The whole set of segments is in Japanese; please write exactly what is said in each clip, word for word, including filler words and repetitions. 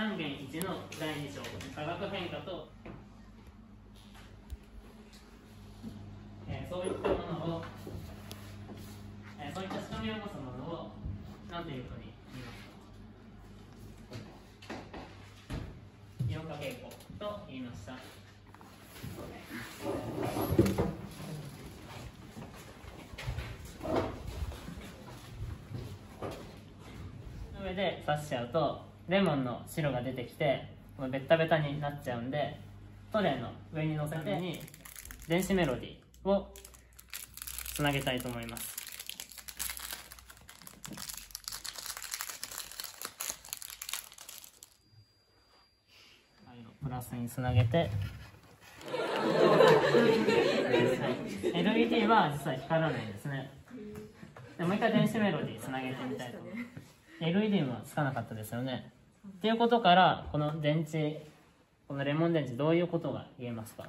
単元いちのだいに章、化学変化と、えー、そういったものを、えー、そういった仕組みを持つものを何というふうに言いますか。イオン化傾向と言いました。上で刺しちゃうとレモンの白が出てきてベッタベタになっちゃうんで、トレイの上に乗せてに電子メロディーをつなげたいと思います。プラスにつなげて、エルイーディー は実は光らないんですね。でもう一回電子メロディーつなげてみたいと思います。エルイーディー もつかなかったですよね。っていうことからこの電池、このレモン電池どういうことが言えますか。はい、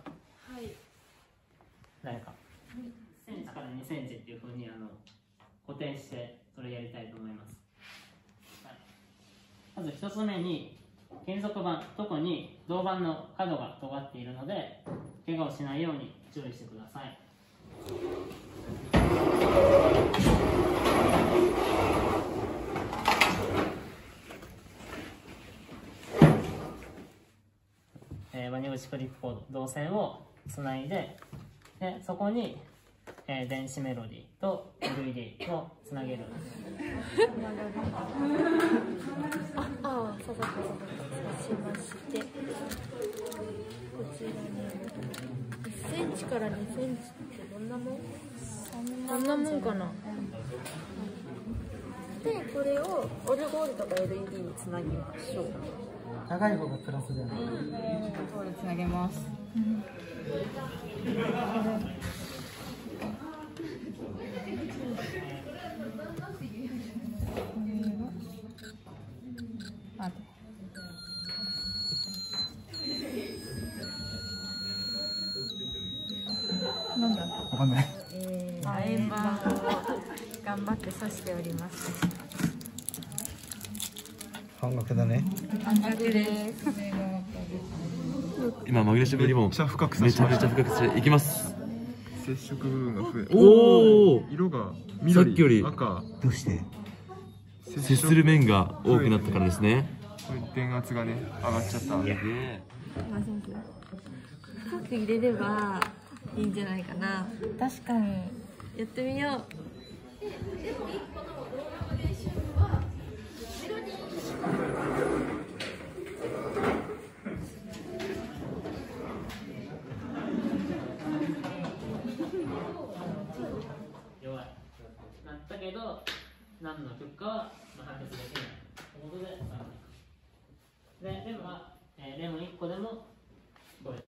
誰かいちセンチからにセンチっていうふうにあの固定してそれやりたいと思います。はい、まずひとつめに金属板、特に銅板の角が尖っているので怪我をしないように注意してください。えー、ワニ口クリップコード、導線をつないで、でそこに、えー、電子メロディーと エルイーディー をつなげる。 ああ、そうそうそうそう、しまして、こちらにいっセンチからにセンチってどんなもん？どんなもんかな。で、これをオルゴールとか エルイーディー につなぎましょう。 長い方がプラスだよね。 そうでつなげます。うん、あとなんだ。 わかんない。 えー、円盤を頑張って刺しております。 半額だね。 半額です。 今マグネシウムリボンめちゃめちゃ深くしていきます。 接触部分が増え、 おお、 色が緑、 さっきより赤。 どうして？ 接する面が多くなったからですね。 これ電圧がね上がっちゃったんで、 深く入れればいいんじゃないかな。 確かにやってみよう。 弱い。なったけど何の曲かは判別できない。